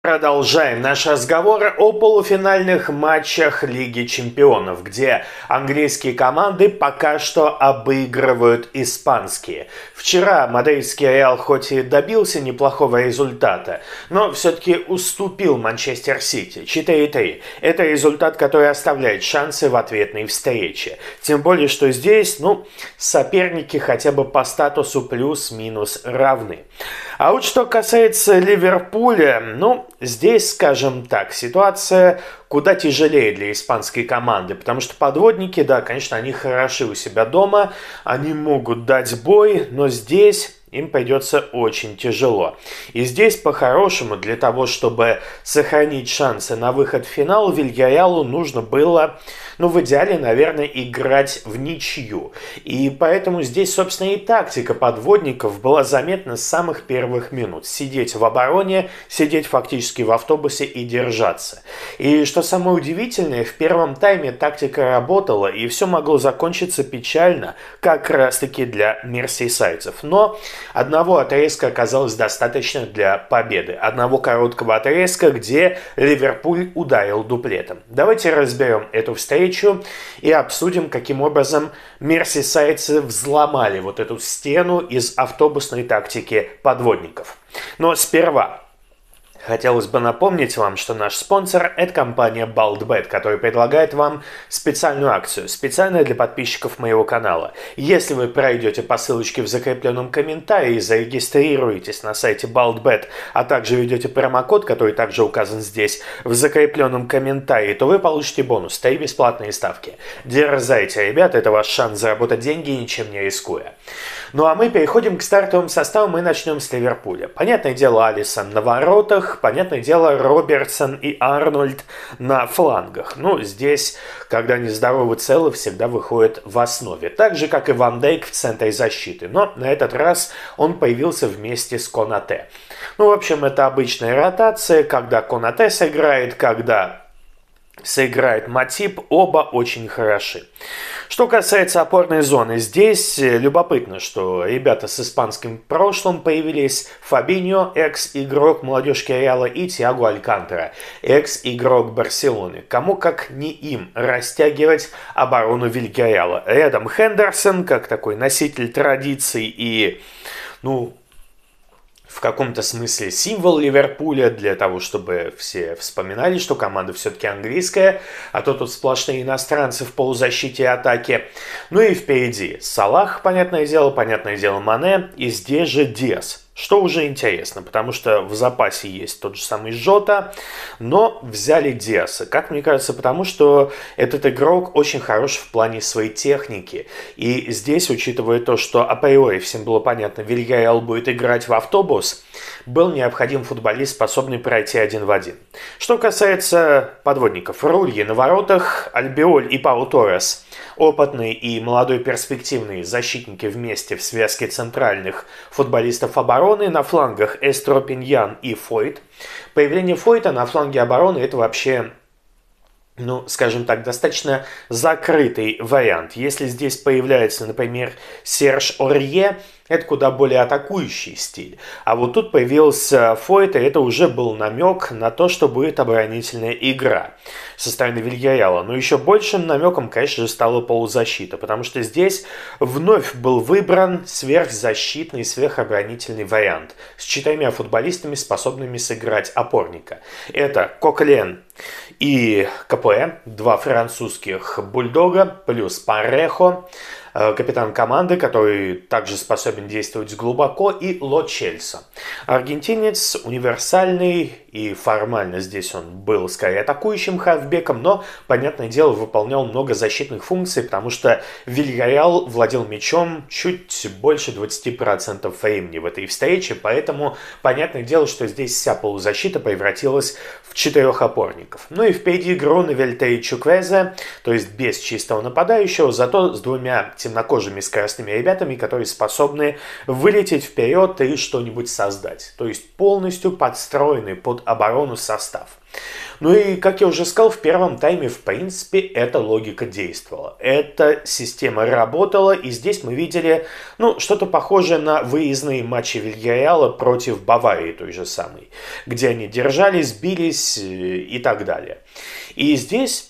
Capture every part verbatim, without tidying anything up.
Продолжаем наш разговор о полуфинальных матчах Лиги Чемпионов, где английские команды пока что обыгрывают испанские. Вчера мадридский Реал хоть и добился неплохого результата, но все-таки уступил Манчестер Сити четыре три. Это результат, который оставляет шансы в ответной встрече. Тем более, что здесь, ну, соперники хотя бы по статусу плюс-минус равны. А вот что касается Ливерпуля, ну, здесь, скажем так, ситуация куда тяжелее для испанской команды, потому что подводники, да, конечно, они хороши у себя дома, они могут дать бой, но здесь им придется очень тяжело. И здесь, по-хорошему, для того, чтобы сохранить шансы на выход в финал, Вильярреалу нужно было, ну, в идеале, наверное, играть в ничью. И поэтому здесь, собственно, и тактика подводников была заметна с самых первых минут. Сидеть в обороне, сидеть фактически в автобусе и держаться. И что самое удивительное, в первом тайме тактика работала, и все могло закончиться печально, как раз-таки для мерсисайдцев. Но одного отрезка оказалось достаточно для победы. Одного короткого отрезка, где Ливерпуль ударил дуплетом. Давайте разберем эту встречу и обсудим, каким образом мерсисайдцы взломали вот эту стену из автобусной тактики подводников. Но сперва хотелось бы напомнить вам, что наш спонсор – это компания BaldBet, которая предлагает вам специальную акцию, специально для подписчиков моего канала. Если вы пройдете по ссылочке в закрепленном комментарии, зарегистрируетесь на сайте BaldBet, а также введете промокод, который также указан здесь в закрепленном комментарии, то вы получите бонус, три бесплатные ставки. Дерзайте, ребята, это ваш шанс заработать деньги, ничем не рискуя. Ну а мы переходим к стартовым составам и начнем с Ливерпуля. Понятное дело, Алисон на воротах, понятное дело, Робертсон и Арнольд на флангах. Ну, здесь, когда они здоровы целы, всегда выходят в основе. Так же, как и Ван Дейк в центре защиты. Но на этот раз он появился вместе с Конате. Ну, в общем, это обычная ротация, когда Конате сыграет, когда сыграет Матип, оба очень хороши. Что касается опорной зоны, здесь любопытно, что ребята с испанским прошлым появились: Фабиньо, экс-игрок молодежки Реала, и Тиаго Алькантара, экс-игрок Барселоны. Кому как не им растягивать оборону Вильярреала. Рядом Хендерсон, как такой носитель традиций и, ну, в каком-то смысле символ Ливерпуля, для того, чтобы все вспоминали, что команда все-таки английская, а то тут сплошные иностранцы в полузащите и атаке. Ну и впереди Салах, понятное дело, понятное дело Мане, и здесь же Диас. Что уже интересно, потому что в запасе есть тот же самый Жота, но взяли Диаса. Как мне кажется, потому что этот игрок очень хорош в плане своей техники. И здесь, учитывая то, что априори всем было понятно, Вильярреал будет играть в автобус, был необходим футболист, способный пройти один в один. Что касается подводников, Рульи на воротах, Альбиоль и Пау Торрес, опытные и молодой перспективные защитники вместе в связке центральных футболистов обороны, на флангах Эстропиньян и Фойт. Появление Фойта на фланге обороны – это вообще, ну, скажем так, достаточно закрытый вариант. Если здесь появляется, например, Серж Орье, это куда более атакующий стиль. А вот тут появился Фойт, и это уже был намек на то, что будет оборонительная игра со стороны Вильярреала. Но еще большим намеком, конечно же, стала полузащита, потому что здесь вновь был выбран сверхзащитный, сверхоборонительный вариант с четырьмя футболистами, способными сыграть опорника. Это Коклен и КП, два французских бульдога, плюс Парехо, капитан команды, который также способен действовать глубоко, и Ло Чельсо. Аргентинец универсальный, и формально здесь он был скорее атакующим хавбеком, но, понятное дело, выполнял много защитных функций, потому что Вильярреал владел мячом чуть больше двадцати процентов времени в этой встрече, поэтому, понятное дело, что здесь вся полузащита превратилась в четырех опорников. Ну и впереди Груневельта и Чуквезе, то есть без чистого нападающего, зато с двумя темнокожими скоростными ребятами, которые способны вылететь вперед и что-нибудь создать. То есть полностью подстроенный под оборону состав. Ну и, как я уже сказал, в первом тайме, в принципе, эта логика действовала. Эта система работала, и здесь мы видели, ну, что-то похожее на выездные матчи Вильярреала против Баварии той же самой, где они держались, бились и так далее. И здесь...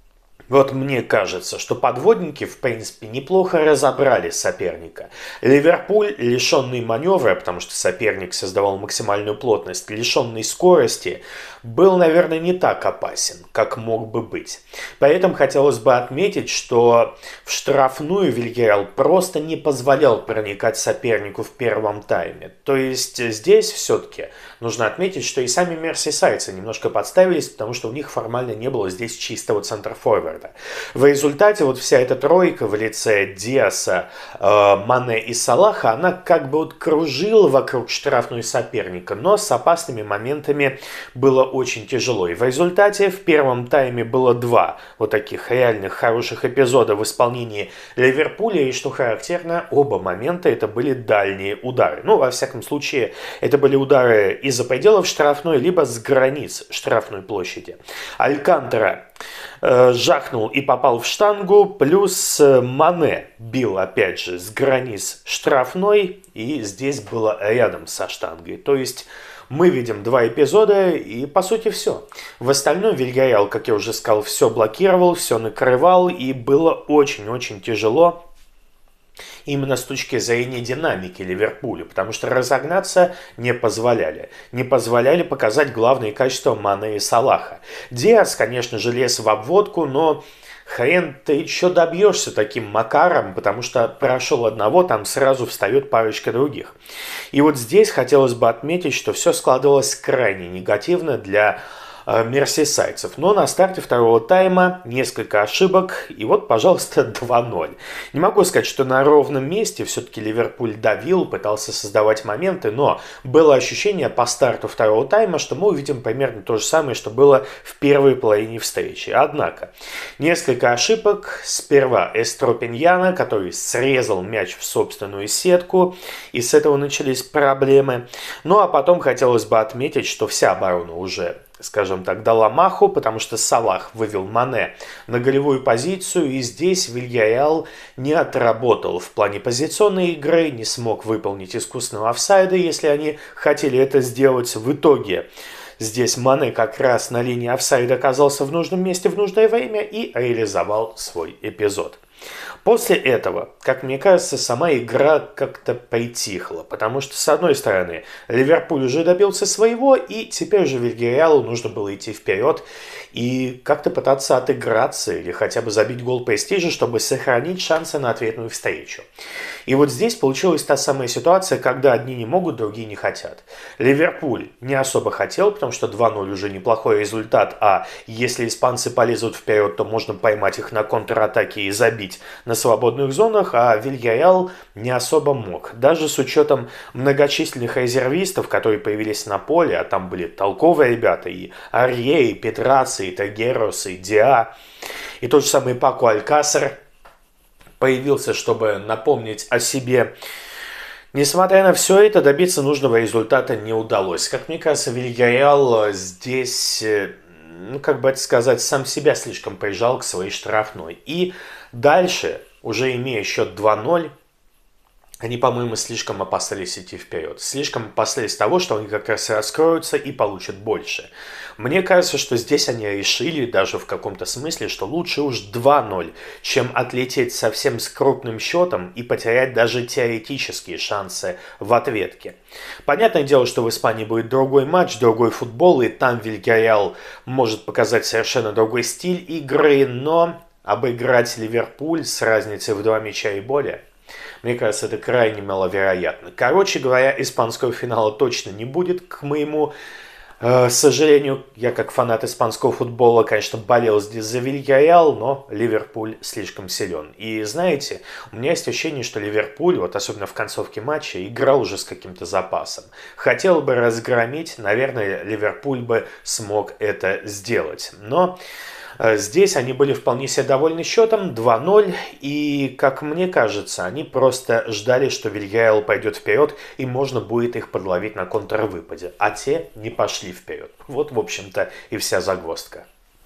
Вот мне кажется, что подводники, в принципе, неплохо разобрали соперника. Ливерпуль, лишенный маневра, потому что соперник создавал максимальную плотность, лишенный скорости, был, наверное, не так опасен, как мог бы быть. Поэтому хотелось бы отметить, что в штрафную Вильярреал просто не позволял проникать сопернику в первом тайме. То есть здесь все-таки нужно отметить, что и сами мерсисайдцы немножко подставились, потому что у них формально не было здесь чистого центрфорварда. В результате вот вся эта тройка в лице Диаса, э, Мане и Салаха, она как бы вот кружила вокруг штрафной соперника, но с опасными моментами было очень тяжело. И в результате в первом тайме было два вот таких реальных хороших эпизода в исполнении Ливерпуля, и что характерно, оба момента это были дальние удары. Ну, во всяком случае, это были удары из-за пределов штрафной, либо с границ штрафной площади. Алькантара э, жахнул и попал в штангу, плюс Мане бил, опять же, с границ штрафной, и здесь было рядом со штангой. То есть мы видим два эпизода, и по сути все. В остальном Вильярреал, как я уже сказал, все блокировал, все накрывал, и было очень-очень тяжело именно с точки зрения динамики Ливерпуля, потому что разогнаться не позволяли. Не позволяли показать главные качества Мане и Салаха. Диас, конечно же, лез в обводку, но хрен ты еще добьешься таким макаром, потому что прошел одного, там сразу встает парочка других. И вот здесь хотелось бы отметить, что все складывалось крайне негативно для мерсисайдцев. Но на старте второго тайма несколько ошибок, и вот, пожалуйста, два ноль. Не могу сказать, что на ровном месте все-таки Ливерпуль давил, пытался создавать моменты, но было ощущение по старту второго тайма, что мы увидим примерно то же самое, что было в первой половине встречи. Однако, несколько ошибок. Сперва Эстропиньяна, который срезал мяч в собственную сетку, и с этого начались проблемы. Ну а потом хотелось бы отметить, что вся оборона уже, скажем так, дала маху, потому что Салах вывел Мане на голевую позицию, и здесь Вильярреал не отработал в плане позиционной игры, не смог выполнить искусственного офсайда, если они хотели это сделать. В итоге здесь Мане как раз на линии офсайда оказался в нужном месте в нужное время и реализовал свой эпизод. После этого, как мне кажется, сама игра как-то притихла, потому что, с одной стороны, Ливерпуль уже добился своего, и теперь же Вильярреалу нужно было идти вперед и как-то пытаться отыграться или хотя бы забить гол престижа, чтобы сохранить шансы на ответную встречу. И вот здесь получилась та самая ситуация, когда одни не могут, другие не хотят. Ливерпуль не особо хотел, потому что два ноль уже неплохой результат, а если испанцы полезут вперед, то можно поймать их на контратаке и забить на свободных зонах, а Вильярреал не особо мог. Даже с учетом многочисленных резервистов, которые появились на поле, а там были толковые ребята, и Арье, и Петраци, и Тагерос, и Диа, и тот же самый Пако Алькасар появился, чтобы напомнить о себе. Несмотря на все это, добиться нужного результата не удалось. Как мне кажется, Вильярреал здесь, ну как бы это сказать, сам себя слишком прижал к своей штрафной. И дальше, уже имея счет два ноль, они, по-моему, слишком опасались идти вперед. Слишком опасались того, что они как раз раскроются и получат больше. Мне кажется, что здесь они решили, даже в каком-то смысле, что лучше уж два ноль, чем отлететь совсем с крупным счетом и потерять даже теоретические шансы в ответке. Понятное дело, что в Испании будет другой матч, другой футбол, и там Вильярреал может показать совершенно другой стиль игры, но обыграть Ливерпуль с разницей в два мяча и более, мне кажется, это крайне маловероятно. Короче говоря, испанского финала точно не будет, к моему э, сожалению. Я, как фанат испанского футбола, конечно, болел здесь за Вильярреал, но Ливерпуль слишком силен. И знаете, у меня есть ощущение, что Ливерпуль, вот особенно в концовке матча, играл уже с каким-то запасом. Хотел бы разгромить, наверное, Ливерпуль бы смог это сделать. Но Здесь они были вполне себе довольны счетом два ноль, и, как мне кажется, они просто ждали, что Вильярреал пойдет вперед, и можно будет их подловить на контрвыпаде, а те не пошли вперед. Вот, в общем-то, и вся загвоздка.